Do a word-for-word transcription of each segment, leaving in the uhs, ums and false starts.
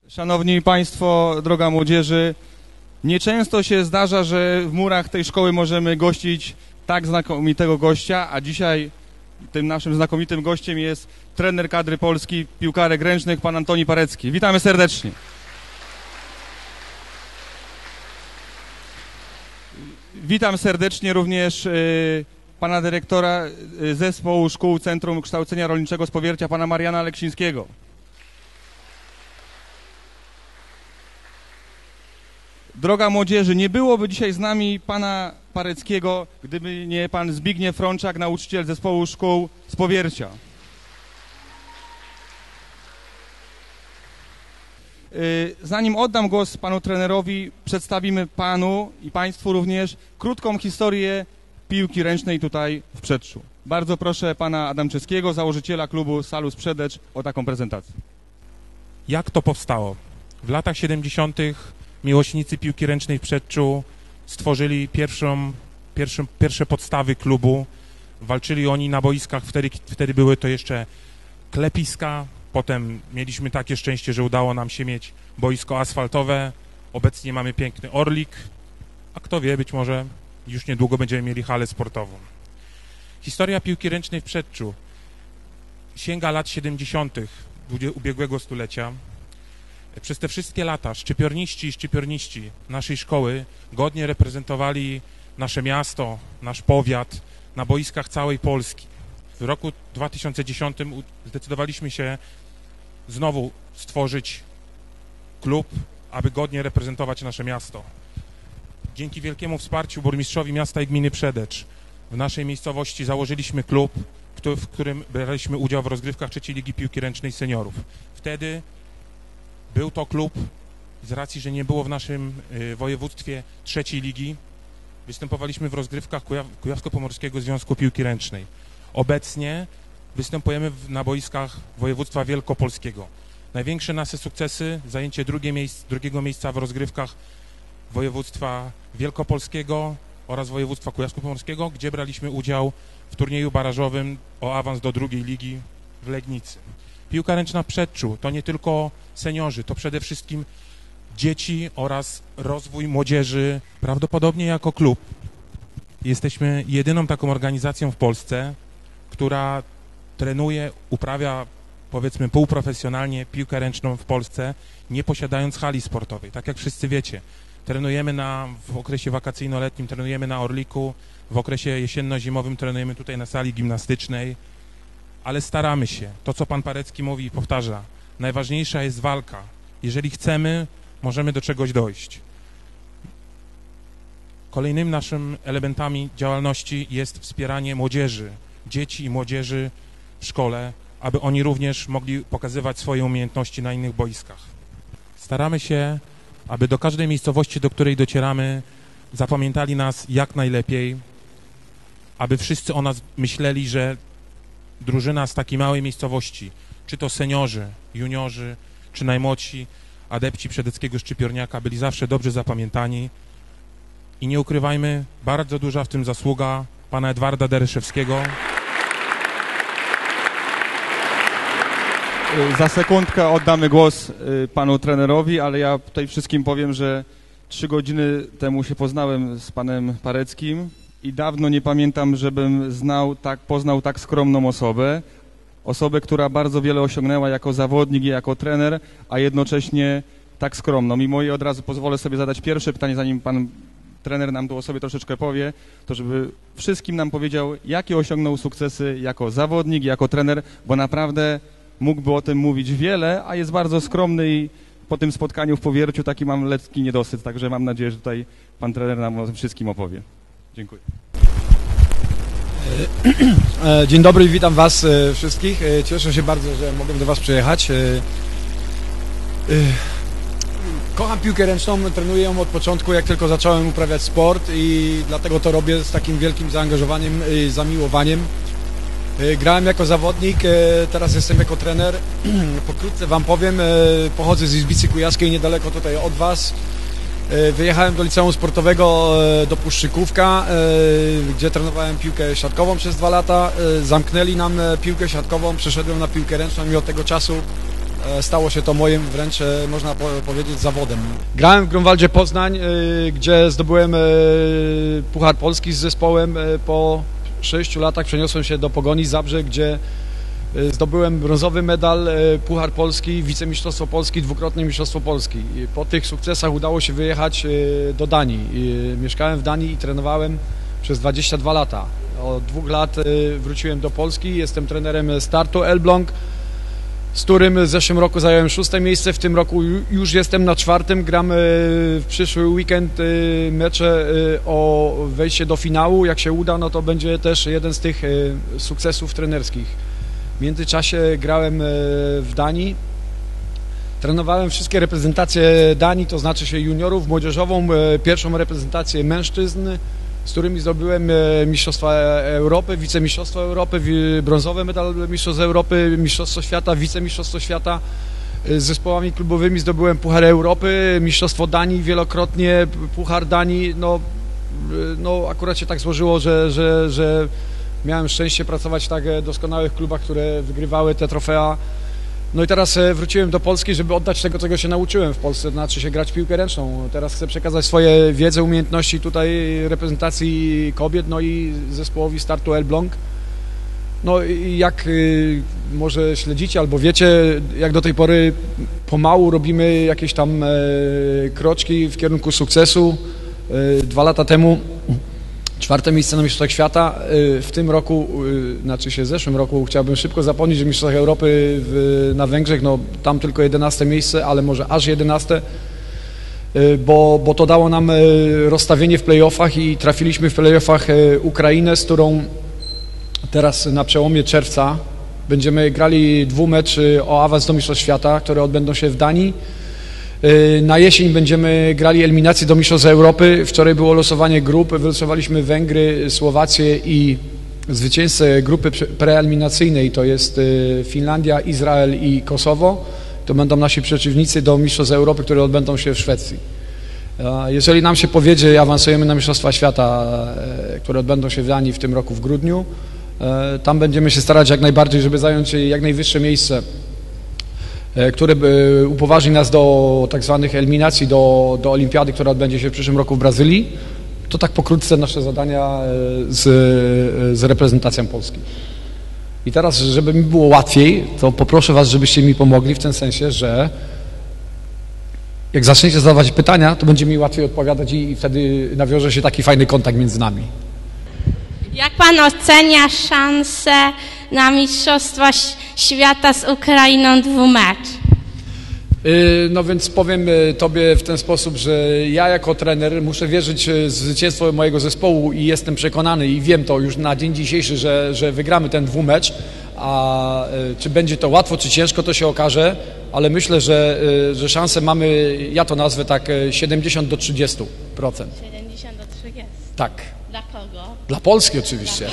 Szanowni Państwo, droga młodzieży, nieczęsto się zdarza, że w murach tej szkoły możemy gościć tak znakomitego gościa, a dzisiaj tym naszym znakomitym gościem jest trener kadry Polski piłkarek ręcznych, pan Antoni Parecki. Witamy serdecznie. Witam serdecznie również y, pana dyrektora y, Zespołu Szkół Centrum Kształcenia Rolniczego z Powiercia, pana Mariana Aleksińskiego. Droga młodzieży, nie byłoby dzisiaj z nami pana Pareckiego, gdyby nie pan Zbigniew Frączak, nauczyciel Zespołu Szkół z Powiercia. Zanim oddam głos panu trenerowi, przedstawimy panu i państwu również krótką historię piłki ręcznej tutaj w Przedczu. Bardzo proszę pana Adamczewskiego, założyciela klubu Salus Przedecz, o taką prezentację. Jak to powstało? W latach siedemdziesiątych miłośnicy piłki ręcznej w Przedczu stworzyli pierwszą, pierwszą, pierwsze podstawy klubu. Walczyli oni na boiskach, wtedy, wtedy były to jeszcze klepiska. Potem mieliśmy takie szczęście, że udało nam się mieć boisko asfaltowe. Obecnie mamy piękny Orlik, a kto wie, być może już niedługo będziemy mieli halę sportową. Historia piłki ręcznej w Przedczu sięga lat siedemdziesiątych ubiegłego stulecia. Przez te wszystkie lata szczypiorniści i szczypiorniści naszej szkoły godnie reprezentowali nasze miasto, nasz powiat na boiskach całej Polski. W roku dwa tysiące dziesiątym zdecydowaliśmy się znowu stworzyć klub, aby godnie reprezentować nasze miasto. Dzięki wielkiemu wsparciu burmistrzowi miasta i gminy Przedecz w naszej miejscowości założyliśmy klub, w którym braliśmy udział w rozgrywkach trzeciej Ligi Piłki Ręcznej Seniorów. Wtedy był to klub, z racji, że nie było w naszym y, województwie trzeciej ligi, występowaliśmy w rozgrywkach Kujaw Kujawsko-Pomorskiego Związku Piłki Ręcznej. Obecnie występujemy w, na boiskach województwa wielkopolskiego. Największe nasze sukcesy, zajęcie drugie miejsc, drugiego miejsca w rozgrywkach województwa wielkopolskiego oraz województwa kujawsko-pomorskiego, gdzie braliśmy udział w turnieju barażowym o awans do drugiej ligi w Legnicy. Piłka ręczna w Przedczu to nie tylko seniorzy, to przede wszystkim dzieci oraz rozwój młodzieży. Prawdopodobnie jako klub jesteśmy jedyną taką organizacją w Polsce, która trenuje, uprawia, powiedzmy, półprofesjonalnie piłkę ręczną w Polsce, nie posiadając hali sportowej. Tak jak wszyscy wiecie, trenujemy na, w okresie wakacyjno-letnim, trenujemy na Orliku, w okresie jesienno-zimowym trenujemy tutaj na sali gimnastycznej, ale staramy się. To, co pan Parecki mówi i powtarza, najważniejsza jest walka. Jeżeli chcemy, możemy do czegoś dojść. Kolejnymi naszymi elementami działalności jest wspieranie młodzieży, dzieci i młodzieży w szkole, aby oni również mogli pokazywać swoje umiejętności na innych boiskach. Staramy się, aby do każdej miejscowości, do której docieramy, zapamiętali nas jak najlepiej, aby wszyscy o nas myśleli, że drużyna z takiej małej miejscowości, czy to seniorzy, juniorzy, czy najmłodsi adepci przedeckiego szczypiorniaka byli zawsze dobrze zapamiętani. I nie ukrywajmy, bardzo duża w tym zasługa pana Edwarda Deryszewskiego. Za sekundkę oddamy głos panu trenerowi, ale ja tutaj wszystkim powiem, że trzy godziny temu się poznałem z panem Pareckim i dawno nie pamiętam, żebym znał tak, poznał tak skromną osobę. Osobę, która bardzo wiele osiągnęła jako zawodnik i jako trener, a jednocześnie tak skromną. Mimo i od razu pozwolę sobie zadać pierwsze pytanie, zanim pan trener nam tu o sobie troszeczkę powie, to żeby wszystkim nam powiedział, jakie osiągnął sukcesy jako zawodnik, jako trener, bo naprawdę mógłby o tym mówić wiele, a jest bardzo skromny i po tym spotkaniu w Powierciu taki mam lekki niedosyt, także mam nadzieję, że tutaj pan trener nam o tym wszystkim opowie. Dziękuję. Dzień dobry i witam was wszystkich. Cieszę się bardzo, że mogłem do was przyjechać. Kocham piłkę ręczną, trenuję ją od początku, jak tylko zacząłem uprawiać sport i dlatego to robię z takim wielkim zaangażowaniem i zamiłowaniem. Grałem jako zawodnik, teraz jestem jako trener. Pokrótce wam powiem, pochodzę z Izbicy Kujawskiej, niedaleko tutaj od was. Wyjechałem do liceum sportowego do Puszczykówka, gdzie trenowałem piłkę siatkową przez dwa lata. Zamknęli nam piłkę siatkową, przeszedłem na piłkę ręczną i od tego czasu stało się to moim wręcz, można powiedzieć, zawodem. Grałem w Grunwaldzie Poznań, gdzie zdobyłem Puchar Polski z zespołem. Po sześciu latach przeniosłem się do Pogoni Zabrze, gdzie zdobyłem brązowy medal, Puchar Polski, wicemistrzostwo Polski, dwukrotnie mistrzostwo Polski. Po tych sukcesach udało się wyjechać do Danii. Mieszkałem w Danii i trenowałem przez dwadzieścia dwa lata. Od dwóch lat wróciłem do Polski, jestem trenerem Startu Elbląg, z którym w zeszłym roku zająłem szóste miejsce, w tym roku już jestem na czwartym. Gram w przyszły weekend mecze o wejście do finału. Jak się uda, no to będzie też jeden z tych sukcesów trenerskich. W międzyczasie grałem w Danii. Trenowałem wszystkie reprezentacje Danii, to znaczy się juniorów, młodzieżową, pierwszą reprezentację mężczyzn, z którymi zdobyłem Mistrzostwa Europy, Wicemistrzostwo Europy, brązowy medal Mistrzostw Europy, Mistrzostwo Świata, Wicemistrzostwo Świata. Z zespołami klubowymi zdobyłem Puchar Europy, Mistrzostwo Danii wielokrotnie, Puchar Danii. No, no akurat się tak złożyło, że, że, że miałem szczęście pracować w tak doskonałych klubach, które wygrywały te trofea. No i teraz wróciłem do Polski, żeby oddać tego, czego się nauczyłem w Polsce, to znaczy się grać w piłkę ręczną. Teraz chcę przekazać swoje wiedzę, umiejętności tutaj reprezentacji kobiet, no i zespołowi Startu Elbląg. No i jak y, może śledzicie albo wiecie, jak do tej pory pomału robimy jakieś tam e, kroczki w kierunku sukcesu. E, dwa lata temu czwarte miejsce na Mistrzostwach Świata. W tym roku, znaczy się w zeszłym roku, chciałbym szybko zapomnieć, że w Mistrzostwach Europy w, na Węgrzech, no tam tylko jedenaste miejsce, ale może aż jedenaste, bo, bo to dało nam rozstawienie w play-offach i trafiliśmy w play-offach Ukrainę, z którą teraz na przełomie czerwca będziemy grali dwumecz o awans do Mistrzostw Świata, które odbędą się w Danii. Na jesień będziemy grali eliminację do Mistrzostw Europy. Wczoraj było losowanie grup. Wylosowaliśmy Węgry, Słowację i zwycięzcę grupy preeliminacyjnej. To jest Finlandia, Izrael i Kosowo. To będą nasi przeciwnicy do Mistrzostw Europy, które odbędą się w Szwecji. Jeżeli nam się powiedzie, awansujemy na Mistrzostwa Świata, które odbędą się w Danii w tym roku w grudniu. Tam będziemy się starać jak najbardziej, żeby zająć jak najwyższe miejsce, które upoważni nas do tak zwanych eliminacji do, do olimpiady, która odbędzie się w przyszłym roku w Brazylii. To tak pokrótce nasze zadania z, z reprezentacją Polski. I teraz, żeby mi było łatwiej, to poproszę was, żebyście mi pomogli w tym sensie, że jak zaczniecie zadawać pytania, to będzie mi łatwiej odpowiadać i, i wtedy nawiąże się taki fajny kontakt między nami. Jak pan ocenia szansę na Mistrzostwa Świata z Ukrainą dwumecz? No więc powiem tobie w ten sposób, że ja jako trener muszę wierzyć w zwycięstwo mojego zespołu i jestem przekonany i wiem to już na dzień dzisiejszy, że, że wygramy ten dwumecz, a czy będzie to łatwo, czy ciężko, to się okaże, ale myślę, że, że szanse mamy, ja to nazwę tak, siedemdziesiąt do trzydziestu procent. siedemdziesiąt do trzydziestu. Tak. Dla kogo? Dla Polski oczywiście.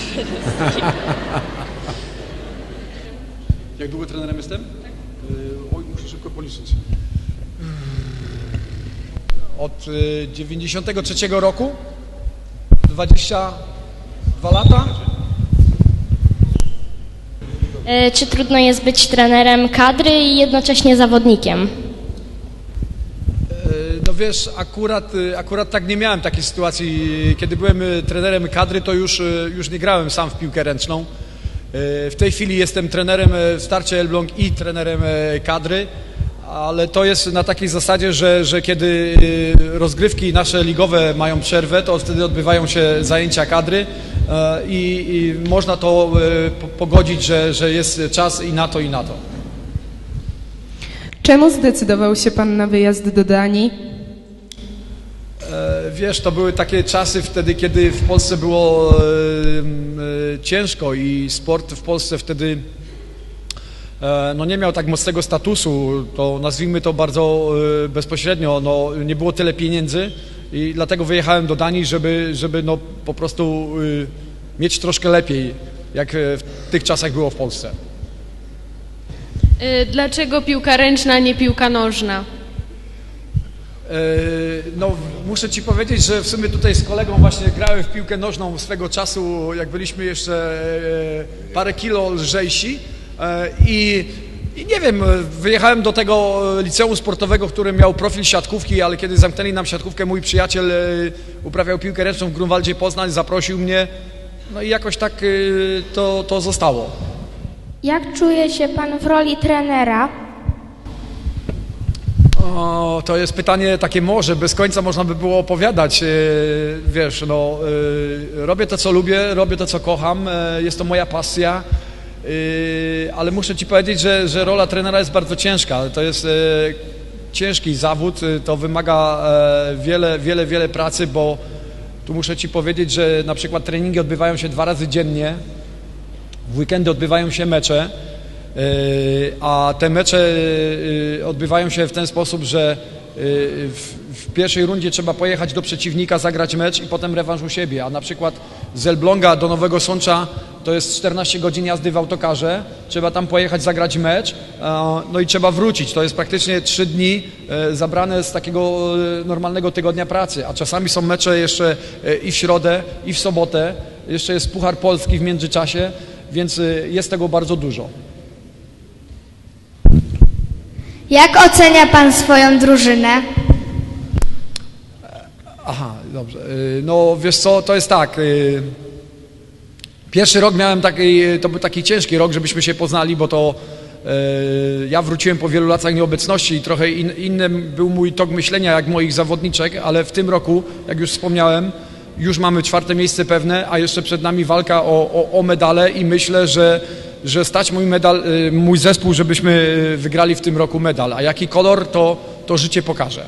Jak długo trenerem jestem? Tak. Oj, muszę szybko policzyć. Od dziewięćdziesiątego trzeciego roku, dwadzieścia dwa lata. Czy trudno jest być trenerem kadry i jednocześnie zawodnikiem? No wiesz, akurat, akurat tak nie miałem takiej sytuacji. Kiedy byłem trenerem kadry, to już, już nie grałem sam w piłkę ręczną. W tej chwili jestem trenerem w Starcie Elbląg i trenerem kadry, ale to jest na takiej zasadzie, że, że kiedy rozgrywki nasze ligowe mają przerwę, to wtedy odbywają się zajęcia kadry i, i można to pogodzić, że, że jest czas i na to, i na to. Czemu zdecydował się pan na wyjazd do Danii? Wiesz, to były takie czasy wtedy, kiedy w Polsce było ciężko i sport w Polsce wtedy no, nie miał tak mocnego statusu, to nazwijmy to bardzo bezpośrednio, no, nie było tyle pieniędzy i dlatego wyjechałem do Danii, żeby, żeby no, po prostu mieć troszkę lepiej, jak w tych czasach było w Polsce. Dlaczego piłka ręczna, nie piłka nożna? No, muszę ci powiedzieć, że w sumie tutaj z kolegą właśnie grałem w piłkę nożną swego czasu, jak byliśmy jeszcze parę kilo lżejsi i I nie wiem, wyjechałem do tego liceum sportowego, który miał profil siatkówki, ale kiedy zamknęli nam siatkówkę, mój przyjaciel uprawiał piłkę ręczną w Grunwaldzie Poznań, zaprosił mnie, no i jakoś tak to, to zostało. Jak czuje się pan w roli trenera? O, to jest pytanie takie może, bez końca można by było opowiadać, wiesz, no, robię to, co lubię, robię to, co kocham, jest to moja pasja, ale muszę ci powiedzieć, że, że rola trenera jest bardzo ciężka, to jest ciężki zawód, to wymaga wiele, wiele, wiele pracy, bo tu muszę ci powiedzieć, że na przykład treningi odbywają się dwa razy dziennie, w weekendy odbywają się mecze, a te mecze odbywają się w ten sposób, że w, w pierwszej rundzie trzeba pojechać do przeciwnika, zagrać mecz i potem rewanż u siebie, a na przykład z Elbląga do Nowego Sącza to jest czternaście godzin jazdy w autokarze, trzeba tam pojechać, zagrać mecz, no i trzeba wrócić. To jest praktycznie trzy dni zabrane z takiego normalnego tygodnia pracy, a czasami są mecze jeszcze i w środę, i w sobotę, jeszcze jest Puchar Polski w międzyczasie, więc jest tego bardzo dużo. Jak ocenia pan swoją drużynę? Aha, dobrze. No wiesz co, to jest tak. Pierwszy rok miałem taki, to był taki ciężki rok, żebyśmy się poznali, bo to ja wróciłem po wielu latach nieobecności i trochę in, innym był mój tok myślenia jak moich zawodniczek, ale w tym roku, jak już wspomniałem, już mamy czwarte miejsce pewne, a jeszcze przed nami walka o, o, o medale i myślę, że że stać mój medal, mój zespół, żebyśmy wygrali w tym roku medal. A jaki kolor, to, to życie pokaże.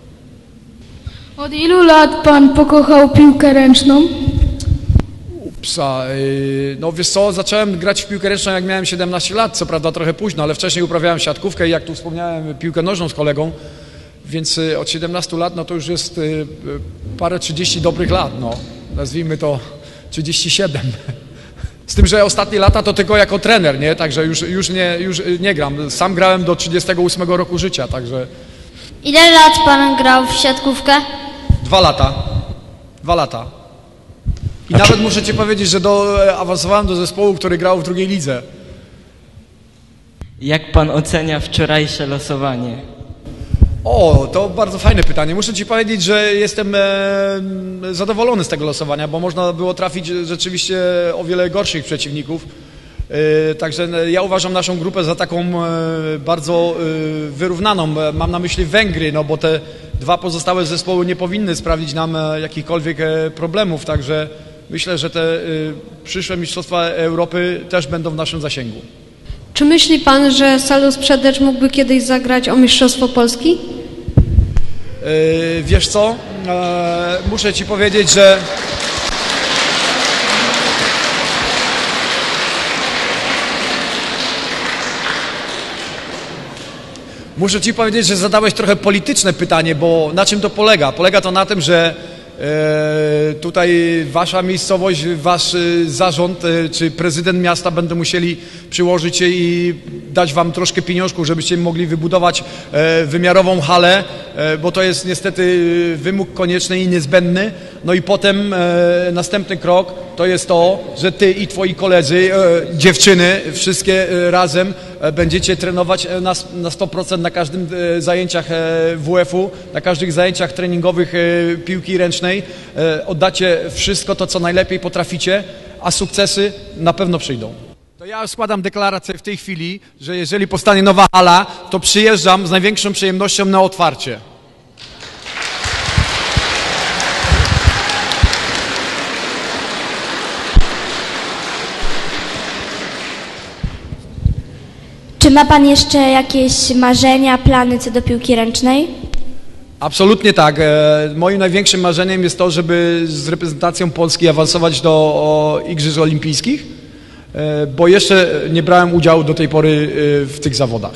Od ilu lat pan pokochał piłkę ręczną? Upsa, no wiesz co, zacząłem grać w piłkę ręczną jak miałem siedemnaście lat, co prawda trochę późno, ale wcześniej uprawiałem siatkówkę i jak tu wspomniałem, piłkę nożną z kolegą, więc od siedemnastu lat, no to już jest parę trzydzieści dobrych lat, no, nazwijmy to trzydzieści siedem. Z tym, że ostatnie lata to tylko jako trener, nie? Także już, już, nie, już nie gram. Sam grałem do trzydziestego ósmego roku życia, także... Ile lat pan grał w siatkówkę? Dwa lata. Dwa lata. I A nawet czy... muszę ci powiedzieć, że do, awansowałem do zespołu, który grał w drugiej lidze. Jak pan ocenia wczorajsze losowanie? O, to bardzo fajne pytanie. Muszę ci powiedzieć, że jestem e, zadowolony z tego losowania, bo można było trafić rzeczywiście o wiele gorszych przeciwników. E, także ja uważam naszą grupę za taką e, bardzo e, wyrównaną. Mam na myśli Węgry, no bo te dwa pozostałe zespoły nie powinny sprawić nam e, jakichkolwiek e, problemów. Także myślę, że te e, przyszłe Mistrzostwa Europy też będą w naszym zasięgu. Czy myśli pan, że Salus Przedecz mógłby kiedyś zagrać o Mistrzostwo Polski? Yy, wiesz co, yy, muszę ci powiedzieć, że muszę ci powiedzieć, że zadałeś trochę polityczne pytanie, bo na czym to polega? Polega to na tym, że tutaj wasza miejscowość, wasz zarząd czy prezydent miasta będą musieli przyłożyć się i dać wam troszkę pieniążków, żebyście mogli wybudować wymiarową halę, bo to jest niestety wymóg konieczny i niezbędny. No i potem następny krok to jest to, że ty i twoi koledzy, dziewczyny, wszystkie razem będziecie trenować na, na sto procent na każdym zajęciach W F-u, na każdych zajęciach treningowych piłki ręcznej. Oddacie wszystko to, co najlepiej potraficie, a sukcesy na pewno przyjdą. To ja składam deklarację w tej chwili, że jeżeli powstanie nowa hala, to przyjeżdżam z największą przyjemnością na otwarcie. Czy ma pan jeszcze jakieś marzenia, plany co do piłki ręcznej? Absolutnie tak. Moim największym marzeniem jest to, żeby z reprezentacją Polski awansować do Igrzysk Olimpijskich, bo jeszcze nie brałem udziału do tej pory w tych zawodach.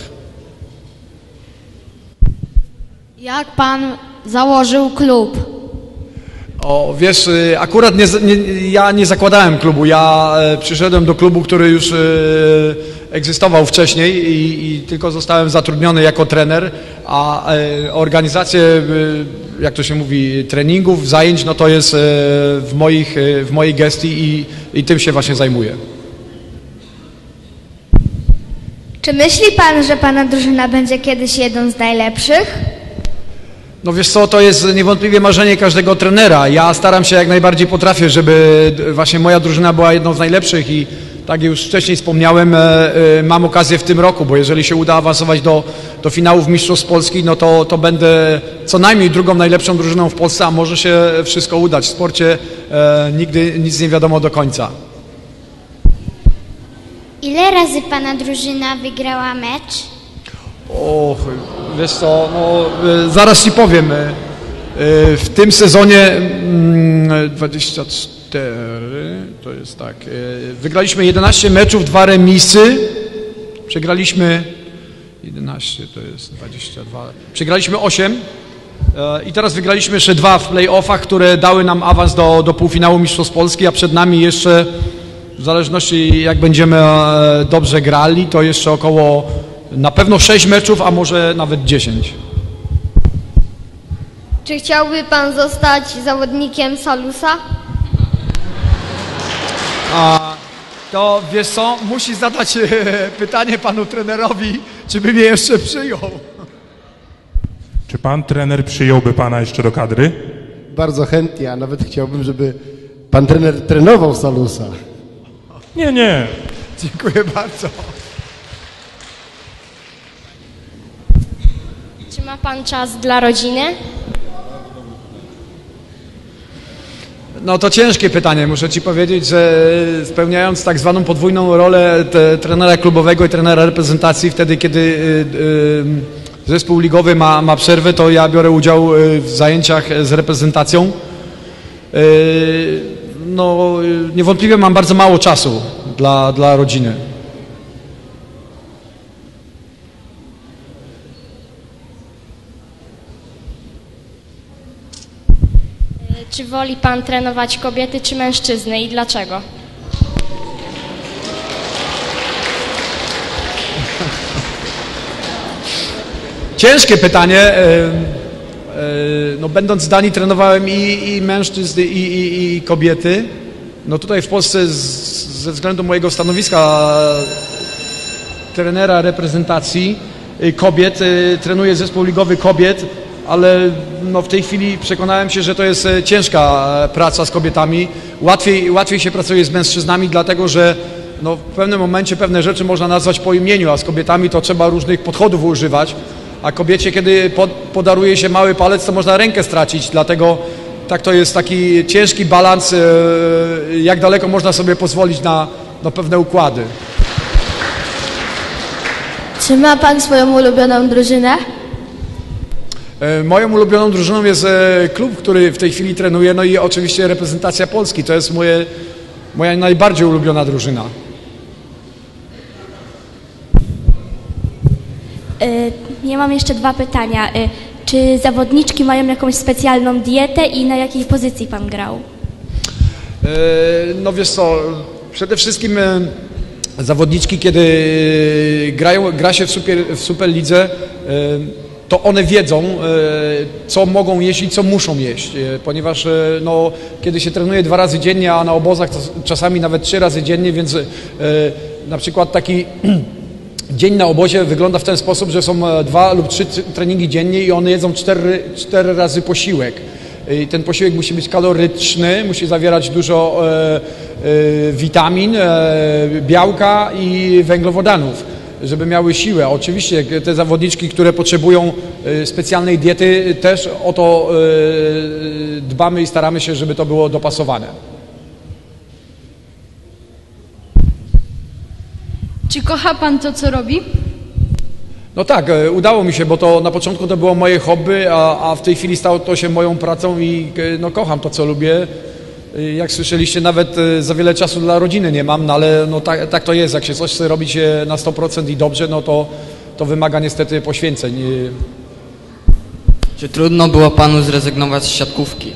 Jak pan założył klub? O, wiesz, akurat nie, nie, ja nie zakładałem klubu, ja przyszedłem do klubu, który już egzystował wcześniej i, i tylko zostałem zatrudniony jako trener, a organizację, jak to się mówi, treningów, zajęć, no to jest w, moich, w mojej gestii i, i tym się właśnie zajmuję. Czy myśli pan, że pana drużyna będzie kiedyś jedną z najlepszych? No wiesz co, to jest niewątpliwie marzenie każdego trenera. Ja staram się jak najbardziej potrafię, żeby właśnie moja drużyna była jedną z najlepszych i tak jak już wcześniej wspomniałem, mam okazję w tym roku, bo jeżeli się uda awansować do, do finałów Mistrzostw Polski, no to, to będę co najmniej drugą najlepszą drużyną w Polsce, a może się wszystko udać. W sporcie e, nigdy nic nie wiadomo do końca. Ile razy pana drużyna wygrała mecz? Och, wiesz co, no, e, zaraz ci powiem. E, e, w tym sezonie mm, dwadzieścia cztery, to jest tak, e, wygraliśmy jedenaście meczów, dwa remisy, przegraliśmy jedenaście, to jest dwadzieścia dwa, przegraliśmy osiem e, i teraz wygraliśmy jeszcze dwa w play-offach, które dały nam awans do, do półfinału Mistrzostw Polski, a przed nami jeszcze, w zależności jak będziemy e, dobrze grali, to jeszcze około na pewno sześć meczów, a może nawet dziesięć. Czy chciałby pan zostać zawodnikiem Salusa? A, to wiesz co, musi zadać e, pytanie panu trenerowi, czy by mnie jeszcze przyjął. Czy pan trener przyjąłby pana jeszcze do kadry? Bardzo chętnie, a nawet chciałbym, żeby pan trener trenował Salusa. Nie, nie. Dziękuję bardzo. Czy ma pan czas dla rodziny? No to ciężkie pytanie. Muszę ci powiedzieć, że spełniając tak zwaną podwójną rolę te, trenera klubowego i trenera reprezentacji, wtedy kiedy y, y, zespół ligowy ma, ma przerwę, to ja biorę udział w zajęciach z reprezentacją. Y, no niewątpliwie mam bardzo mało czasu dla, dla rodziny. Czy woli pan trenować kobiety czy mężczyzny i dlaczego? Ciężkie pytanie. No, będąc w Danii trenowałem i, i mężczyzn, i, i, i kobiety. No tutaj w Polsce z, ze względu mojego stanowiska trenera reprezentacji kobiet, trenuję zespół ligowy kobiet, ale no w tej chwili przekonałem się, że to jest ciężka praca z kobietami. Łatwiej, łatwiej się pracuje z mężczyznami, dlatego że no w pewnym momencie pewne rzeczy można nazwać po imieniu, a z kobietami to trzeba różnych podchodów używać, a kobiecie, kiedy pod, podaruje się mały palec, to można rękę stracić, dlatego tak to jest taki ciężki balans, jak daleko można sobie pozwolić na, na pewne układy. Czy ma pan swoją ulubioną drużynę? Moją ulubioną drużyną jest klub, który w tej chwili trenuję, no i oczywiście reprezentacja Polski. To jest moje, moja najbardziej ulubiona drużyna. Ja mam jeszcze dwa pytania. Czy zawodniczki mają jakąś specjalną dietę i na jakiej pozycji pan grał? No wiesz co, przede wszystkim zawodniczki, kiedy grają, gra się w, super, w Superlidze, to one wiedzą, co mogą jeść i co muszą jeść, ponieważ no, kiedy się trenuje dwa razy dziennie, a na obozach to czasami nawet trzy razy dziennie, więc na przykład taki dzień na obozie wygląda w ten sposób, że są dwa lub trzy treningi dziennie i one jedzą cztery, cztery razy posiłek. I ten posiłek musi być kaloryczny, musi zawierać dużo e, e, witamin, e, białka i węglowodanów, żeby miały siłę. Oczywiście te zawodniczki, które potrzebują specjalnej diety, też o to e, dbamy i staramy się, żeby to było dopasowane. Czy kocha pan to, co robi? No tak, udało mi się, bo to na początku to było moje hobby, a, a w tej chwili stało to się moją pracą i no, kocham to, co lubię. Jak słyszeliście, nawet za wiele czasu dla rodziny nie mam, no ale no, tak, tak to jest. Jak się coś chce robić na sto procent i dobrze, no to, to wymaga niestety poświęceń. Czy trudno było panu zrezygnować z siatkówki?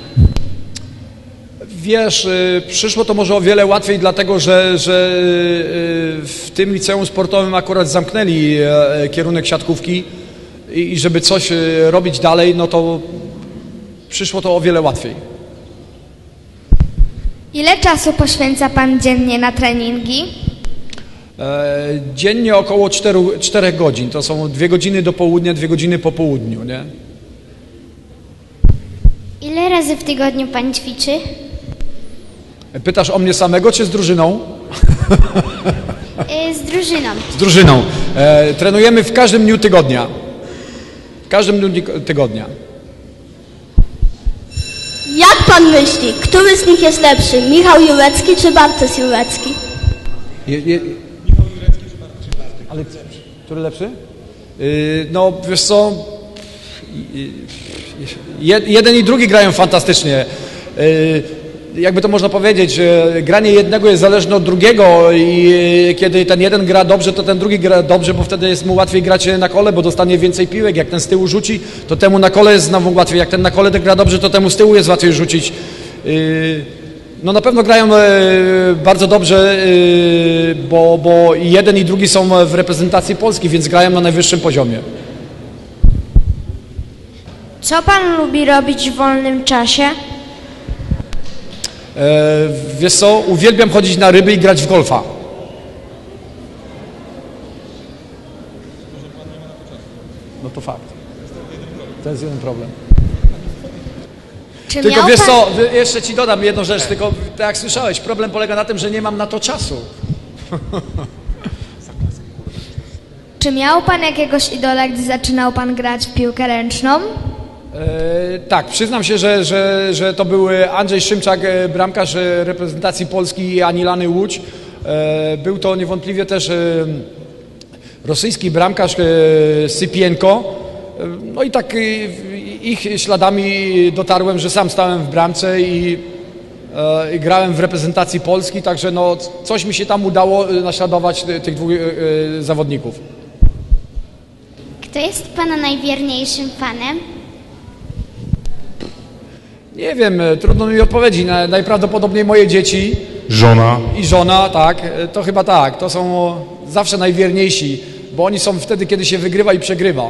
Wiesz, przyszło to może o wiele łatwiej, dlatego że, że w tym liceum sportowym akurat zamknęli kierunek siatkówki i żeby coś robić dalej, no to przyszło to o wiele łatwiej. Ile czasu poświęca pan dziennie na treningi? E, dziennie około czterech godzin. To są dwie godziny do południa, dwie godziny po południu, nie? Ile razy w tygodniu pan ćwiczy? Pytasz o mnie samego, czy z drużyną? Z drużyną. Z drużyną. E, trenujemy w każdym dniu tygodnia. W każdym dniu tygodnia. Jak pan myśli, który z nich jest lepszy? Michał Jurecki czy Bartosz Jurecki? Je, je... Michał Jurecki czy Bartosz? Ale który lepszy? Yy, no wiesz co, je, jeden i drugi grają fantastycznie. Yy, jakby to można powiedzieć, że granie jednego jest zależne od drugiego i kiedy ten jeden gra dobrze, to ten drugi gra dobrze, bo wtedy jest mu łatwiej grać na kole, bo dostanie więcej piłek. Jak ten z tyłu rzuci, to temu na kole jest znowu łatwiej. Jak ten na kole gra dobrze, to temu z tyłu jest łatwiej rzucić. No na pewno grają bardzo dobrze, bo, bo i jeden i drugi są w reprezentacji Polski, więc grają na najwyższym poziomie. Co pan lubi robić w wolnym czasie? E, wiesz co, uwielbiam chodzić na ryby i grać w golfa. No to fakt. To jest jeden problem. Czy tylko miał wiesz pan... co, jeszcze ci dodam jedną rzecz, tylko tak jak słyszałeś, problem polega na tym, że nie mam na to czasu. Czy miał pan jakiegoś idola, gdy zaczynał pan grać w piłkę ręczną? E, tak, przyznam się, że, że, że to był Andrzej Szymczak, bramkarz reprezentacji Polski i Anilany Łódź. E, był to niewątpliwie też e, rosyjski bramkarz e, Sypienko. E, no i tak e, ich śladami dotarłem, że sam stałem w bramce i, e, i grałem w reprezentacji Polski, także no, coś mi się tam udało naśladować tych dwóch e, zawodników. Kto jest pana najwierniejszym fanem? Nie wiem, trudno mi odpowiedzieć. Najprawdopodobniej moje dzieci. Żona. I żona, tak. To chyba tak. To są zawsze najwierniejsi, bo oni są wtedy, kiedy się wygrywa i przegrywa.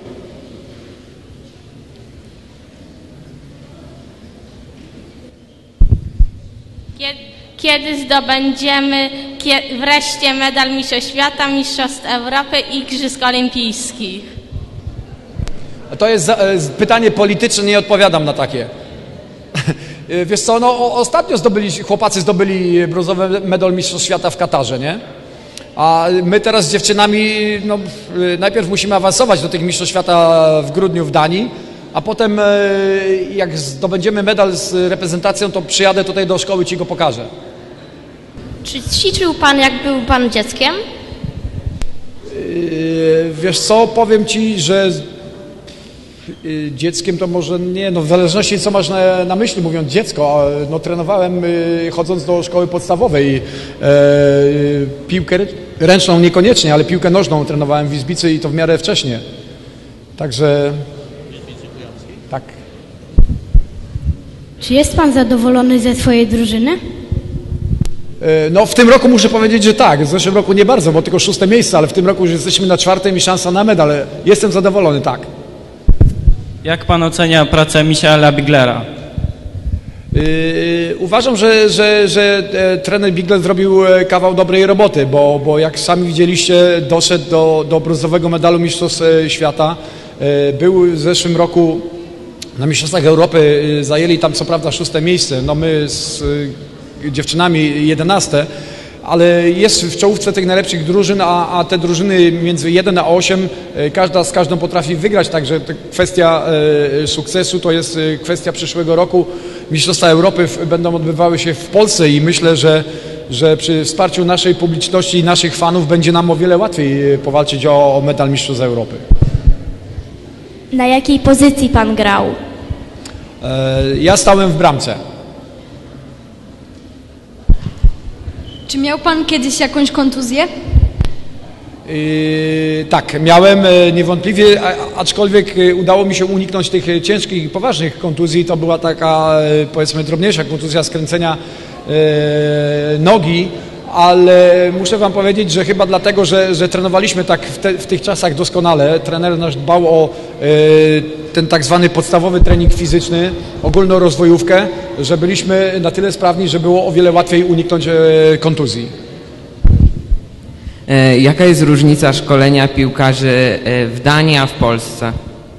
Kiedy zdobędziemy wreszcie medal Mistrzostw Świata, Mistrzostw Europy i Igrzysk Olimpijskich? To jest pytanie polityczne, nie odpowiadam na takie. Wiesz co, no ostatnio zdobyli, chłopacy zdobyli brązowy medal Mistrzostw Świata w Katarze, nie? A my teraz z dziewczynami, no najpierw musimy awansować do tych Mistrzostw Świata w grudniu w Danii, a potem jak zdobędziemy medal z reprezentacją, to przyjadę tutaj do szkoły i ci go pokażę. Czy ćwiczył pan, jak był pan dzieckiem? Yy, wiesz co, powiem ci, że dzieckiem to może nie, no w zależności co masz na, na myśli, mówiąc dziecko, no trenowałem y, chodząc do szkoły podstawowej y, piłkę ręczną niekoniecznie, ale piłkę nożną trenowałem w Izbicy i to w miarę wcześnie. Także tak. Czy jest pan zadowolony ze swojej drużyny? Y, no w tym roku muszę powiedzieć, że tak. W zeszłym roku nie bardzo, bo tylko szóste miejsce, ale w tym roku już jesteśmy na czwartym i szansa na medal. Jestem zadowolony, tak. Jak pan ocenia pracę Michaela Biglera? Yy, uważam, że, że, że e, trener Bigler zrobił kawał dobrej roboty, bo, bo jak sami widzieliście, doszedł do, do brązowego medalu Mistrzostw Świata. E, był w zeszłym roku na Mistrzostwach Europy, e, zajęli tam co prawda szóste miejsce, no my z e, dziewczynami jedenaste, ale jest w czołówce tych najlepszych drużyn, a, a te drużyny między jeden a osiem, każda z każdą potrafi wygrać, także kwestia e, sukcesu to jest kwestia przyszłego roku. Mistrzostwa Europy w, będą odbywały się w Polsce i myślę, że, że przy wsparciu naszej publiczności i naszych fanów będzie nam o wiele łatwiej powalczyć o, o medal Mistrzostw Europy. Na jakiej pozycji pan grał? E, ja stałem w bramce. Czy miał pan kiedyś jakąś kontuzję? Yy, tak, miałem niewątpliwie, a, aczkolwiek udało mi się uniknąć tych ciężkich i poważnych kontuzji. To była taka, powiedzmy, drobniejsza kontuzja skręcenia yy, nogi, ale muszę wam powiedzieć, że chyba dlatego, że, że trenowaliśmy tak w, te, w tych czasach doskonale. Trener nasz dbał o yy, ten tak zwany podstawowy trening fizyczny, ogólnorozwojówkę, że byliśmy na tyle sprawni, że było o wiele łatwiej uniknąć yy, kontuzji. Jaka jest różnica szkolenia piłkarzy w Danii, a w Polsce?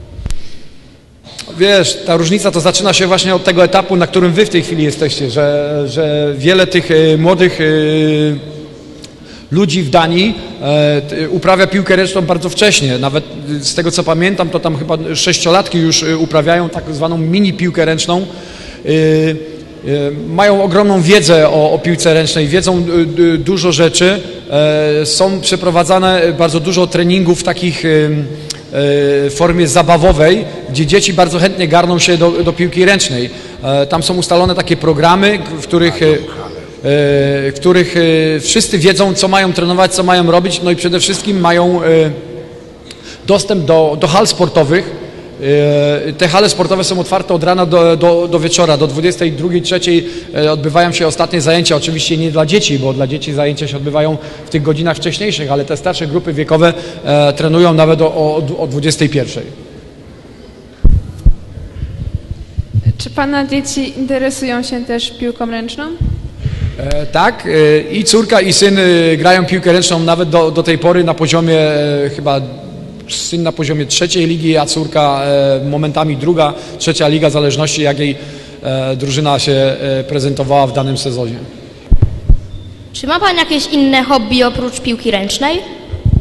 Wiesz, ta różnica to zaczyna się właśnie od tego etapu, na którym wy w tej chwili jesteście, że, że wiele tych y, młodych y, ludzi w Danii y, uprawia piłkę ręczną bardzo wcześnie. Nawet z tego co pamiętam, to tam chyba sześciolatki już uprawiają tak zwaną mini piłkę ręczną. Y, y, mają ogromną wiedzę o, o piłce ręcznej, wiedzą y, y, dużo rzeczy. Y, są przeprowadzane bardzo dużo treningów takich y, w formie zabawowej, gdzie dzieci bardzo chętnie garną się do, do piłki ręcznej. Tam są ustalone takie programy, w których, w których wszyscy wiedzą, co mają trenować, co mają robić, no i przede wszystkim mają dostęp do, do hal sportowych. Te hale sportowe są otwarte od rana do, do, do wieczora, do dwudziestej drugiej, trzeciej odbywają się ostatnie zajęcia, oczywiście nie dla dzieci, bo dla dzieci zajęcia się odbywają w tych godzinach wcześniejszych, ale te starsze grupy wiekowe e, trenują nawet o, o, o dwudziestej pierwszej. Czy Pana dzieci interesują się też piłką ręczną? E, tak, e, i córka i syn e, grają piłkę ręczną nawet do, do tej pory na poziomie e, chyba syn na poziomie trzeciej ligi, a córka e, momentami druga, trzecia liga, w zależności jak jej e, drużyna się e, prezentowała w danym sezonie. Czy ma Pan jakieś inne hobby oprócz piłki ręcznej? E,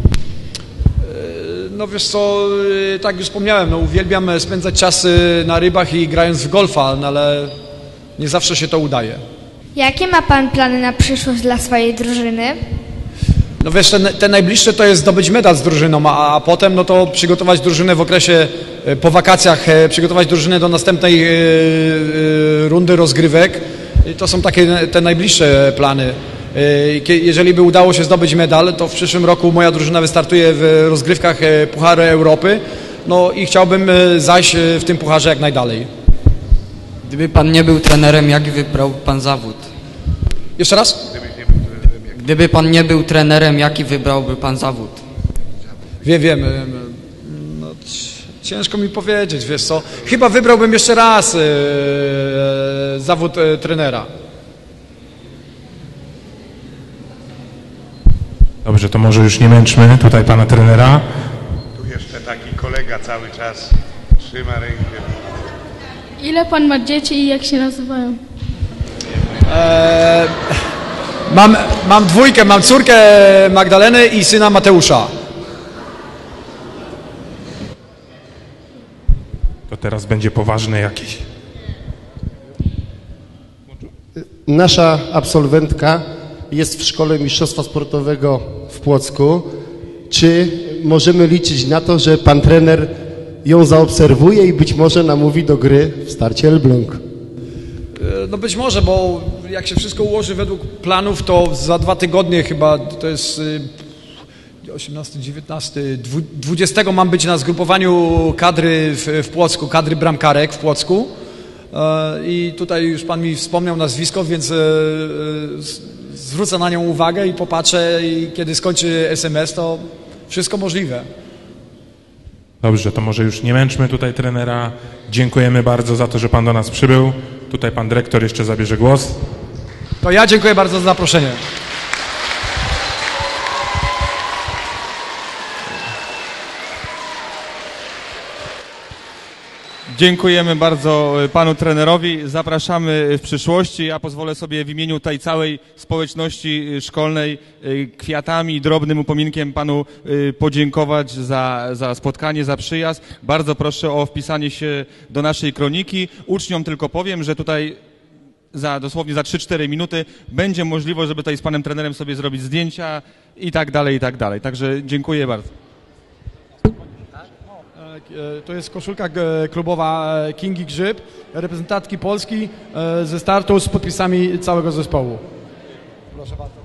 no wiesz co, e, tak już wspomniałem, no, uwielbiam spędzać czas na rybach i grając w golfa, no, ale nie zawsze się to udaje. Jakie ma Pan plany na przyszłość dla swojej drużyny? No wiesz, te, te najbliższe to jest zdobyć medal z drużyną, a, a potem no to przygotować drużynę w okresie po wakacjach, przygotować drużynę do następnej y, y, rundy rozgrywek. I to są takie te najbliższe plany. Y, jeżeli by udało się zdobyć medal, to w przyszłym roku moja drużyna wystartuje w rozgrywkach Pucharu Europy, no i chciałbym zajść w tym pucharze jak najdalej. Gdyby Pan nie był trenerem, jaki wybrał Pan zawód? Jeszcze raz? Gdyby Pan nie był trenerem, jaki wybrałby Pan zawód? Wiem, wiem. No, ciężko mi powiedzieć, wiesz co. Chyba wybrałbym jeszcze raz e, e, zawód e, trenera. Dobrze, to może już nie męczmy tutaj Pana trenera. Tu jeszcze taki kolega cały czas trzyma rękę. Ile Pan ma dzieci i jak się nazywają? E, Mam, mam dwójkę, mam córkę Magdaleny i syna Mateusza. To teraz będzie poważne jakieś. Nasza absolwentka jest w szkole mistrzostwa sportowego w Płocku. Czy możemy liczyć na to, że pan trener ją zaobserwuje i być może namówi do gry w Starcie Elbląg? No być może, bo jak się wszystko ułoży według planów, to za dwa tygodnie chyba, to jest osiemnasty, dziewiętnasty, dwudziestego mam być na zgrupowaniu kadry w, w Płocku, kadry bramkarek w Płocku. I tutaj już pan mi wspomniał nazwisko, więc zwrócę na nią uwagę i popatrzę, i kiedy skończy S M S, to wszystko możliwe. Dobrze, to może już nie męczmy tutaj trenera. Dziękujemy bardzo za to, że pan do nas przybył. Tutaj pan dyrektor jeszcze zabierze głos. To ja dziękuję bardzo za zaproszenie. Dziękujemy bardzo panu trenerowi. Zapraszamy w przyszłości. Ja pozwolę sobie w imieniu tej całej społeczności szkolnej kwiatami i drobnym upominkiem panu podziękować za, za spotkanie, za przyjazd. Bardzo proszę o wpisanie się do naszej kroniki. Uczniom tylko powiem, że tutaj za dosłownie za trzy cztery minuty będzie możliwość, żeby tutaj z panem trenerem sobie zrobić zdjęcia i tak dalej, i tak dalej. Także dziękuję bardzo. To jest koszulka klubowa Kingi Grzyb, reprezentantki Polski ze startu z podpisami całego zespołu. Proszę bardzo.